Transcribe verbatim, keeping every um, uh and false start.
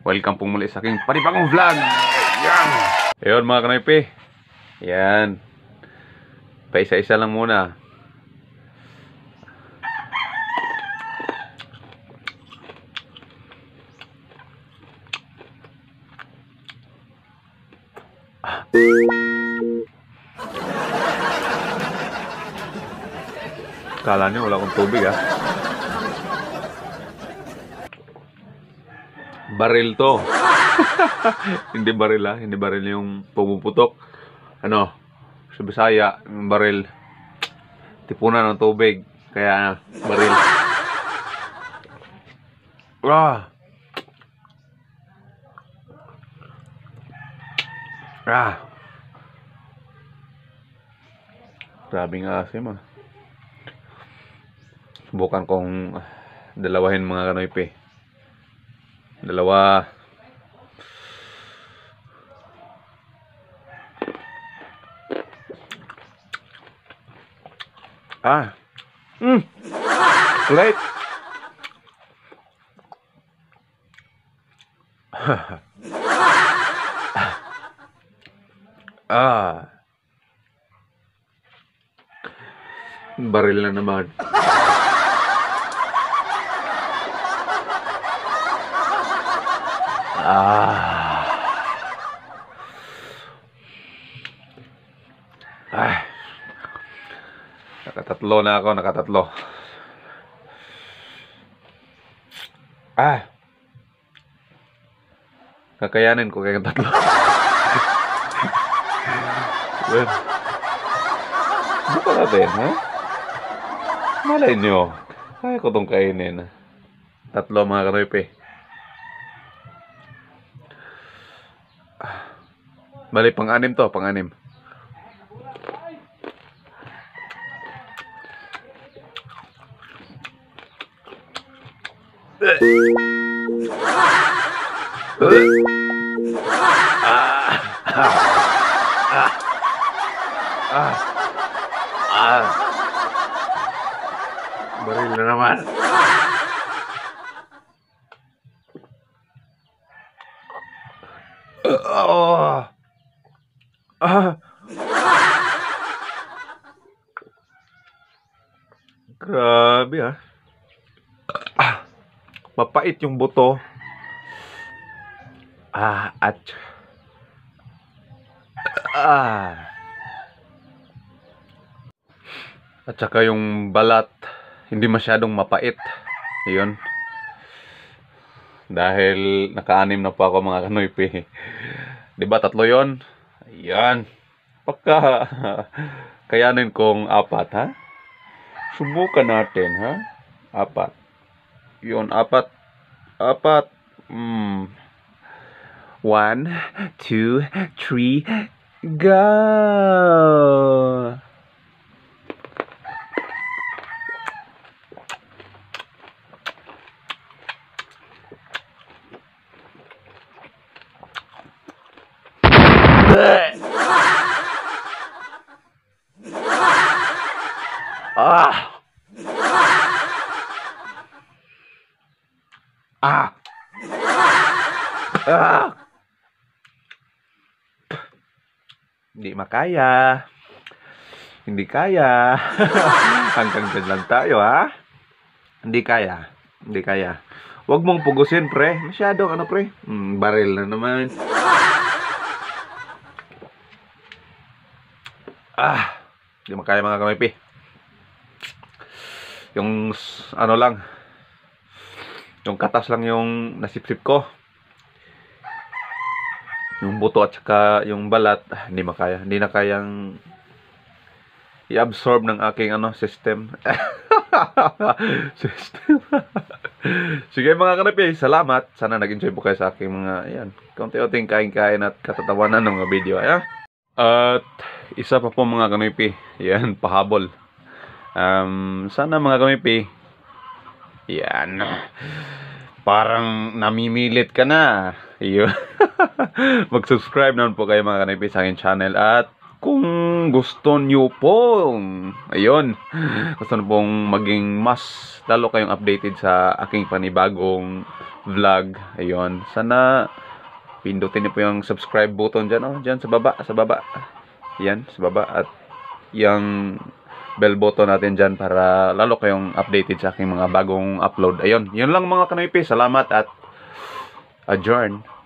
Welcome po muli sa aking panibagong vlog. Ayan. Ayun mga kanoypi. Yan. Paisa-isa lang muna. Kala niyo wala akong tubig ha. Baril to. Hindi baril ha. Hindi baril yung pumuputok. Ano? Sa Bisaya, yung baril. Tipunan ng tubig. Kaya baril. Ah. Ah. Grabing asim ah. Subukan kong dalawahin mga kanoypi. Dalawa. Ah. Mm. Great. Ah. Baril na naman. Ah. Ah. Nakatatlo na ako, nakatatlo. Ah. Kakayanin ko kayong tatlo. Well, buka natin, ha? Malay nyo. Kaya ko itong kainin. Tatlo mga kanoypi. Bali, pang-anim to, pang-anim. Ah. Ah. Baril na naman. Oh. Ah. Grabe ah. Ah. Mapait yung buto. Ah, at ah. At saka yung balat hindi masyadong mapait. Ayun. Dahil naka-anim na po ako mga kanoypi. 'Di ba tatlo 'yon? Ayan. Pagka kayanin kong apat, ha? Subukan natin, ha? Apat. 'Yon, apat. Apat. Hmm. One, two, three, go! Ah. Ah. Ah. Hindi makaya. Hindi kaya. Hanggang dyan lang tayo, ha? Hindi kaya. Hindi kaya. Huwag mong pugusin, pre. Masyado, ano, pre? Hmm, baril na naman. Ah. Hindi makaya mga kanoypi. Yung ano lang, yung katas lang yung nasipsip ko. Yung buto at saka yung balat, ah, hindi makaya. Hindi na kayang i-absorb ng aking ano system. System. Sige mga kanoypi, salamat. Sana nag-enjoy po kayo sa aking mga ayan, kaunti-unting kain-kain at katatawanan ng mga video. Ayan. At isa pa po mga kanoypi, yan, pahabol. Um, sana mga kanoypi, yan, parang namimilit ka na. Mag-subscribe naman po kayo mga kanoypi sa aking channel. At kung gusto nyo pong, ayun, gusto nyo pong maging mas lalo kayong updated sa aking panibagong vlog, ayun, sana pindutin niyo po yung subscribe button dyan, oh, dyan sa baba, sa baba, yan, sa baba, at yung bell button natin dyan para lalo kayong updated sa aking mga bagong upload. Ayun, yun lang mga kanoypi, salamat at adjourn.